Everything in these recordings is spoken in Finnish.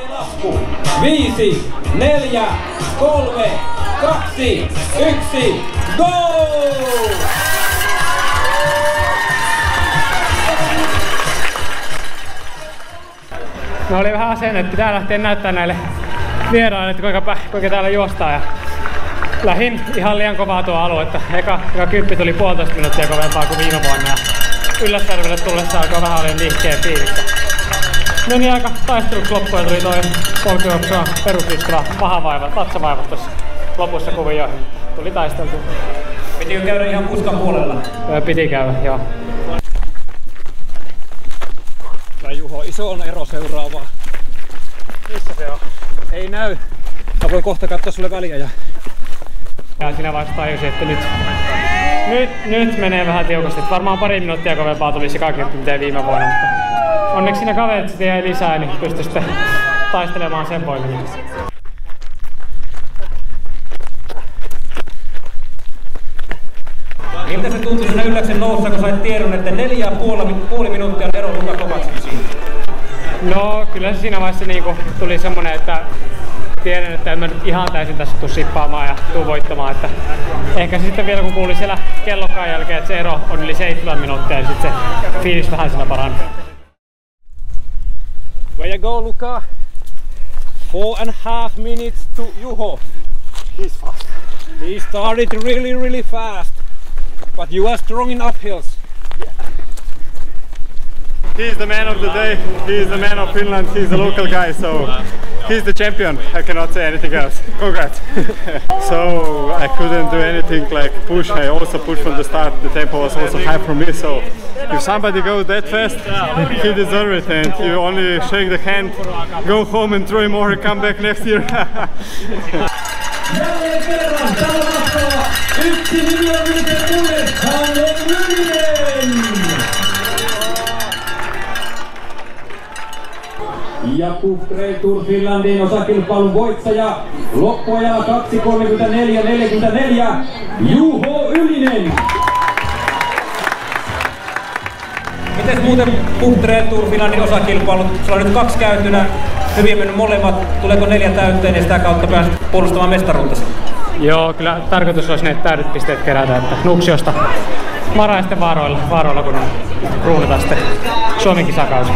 5, 4, 3, 2, 1, go! No oli vähän asenne, että pitää lähteä näyttää näille vieraille, että kuinka täällä juostaan. Ja lähin ihan liian kovaa tuo alue, että eka kymppi tuli 1,5 minuuttia kovempaa kuin viime vuonna. Ja Ylläsjärvelle tullessa alkoi vähän oli nihkeä fiilistä. Meni aika taisteluksi loppuun ja tuli toi polkijuoksua perusliskalla vatsavaivat tuossa lopussa kuvioihin. Tuli taisteltu. Pitikö käydä ihan puskan puolella? Piti käydä, joo. Ja Juho, iso on ero seuraavaa. Missä se on? Ei näy. Mä voin kohta katsoa sulle väliä. Ja siinä vaiheessa tajusin, että nyt menee vähän tiukasti. Varmaan pari minuuttia kovempaa tuli sikakymppi mitä viime vuonna. Mutta onneksi siinä kaverit sitten jäi lisää, niin pystyi sitten taistelemaan sen voimin. Miltä se tuntui siinä Ylläksen nousussa, kun sait tiedon, että 4,5 minuuttia on ero Luka Kovacin siinä? No kyllä se siinä vaiheessa niinku tuli semmonen, että tiedän, että en mä nyt ihan täysin tässä tuu sippaamaan ja tuu voittamaan. Että ehkä sitten vielä kun kuuli siellä kellokkaan jälkeen, että se ero on yli 7 minuuttia, niin sitten se fiilis vähän siinä parani. Where you go, Luka? 4.5 minutes to Juho. He's fast. He started really fast. But you are strong in uphills. Yeah. He's the man of the day. He's the man of Finland. He's the local guy, so he's the champion. I cannot say anything else. Congrats. So I couldn't do anything like push. I also pushed from the start. The tempo was also high for me. So if somebody goes that fast, he deserves it. And you only shake the hand, go home and throw him or come back next year. Jälleen kerran tällä matkalla yksi miljoonallisen uuden Kalle Ylinen! Ja Puf Trail Tour Finlandin osakilpailun voittaja loppuajalla 2.34.44 Juho Ylinen! Mites muuten Puf Trail Tour Finlandin osakilpailut? Sulla on nyt 2 käytynä. Hyvin mennyt molemmat. Tuleeko 4 täyteen ja sitä kautta pääset puolustamaan mestaruuttasi? Joo, kyllä tarkoitus olisi ne täydet pisteet kerätä, että Nuuksiosta Maraisten vaaroilla kun kruunataan sitten Suomen kisakausi.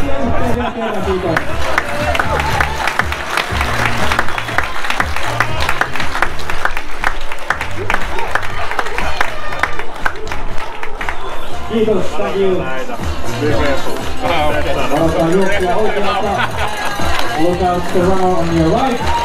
Kiitos, thank you. Look out the runner on your right.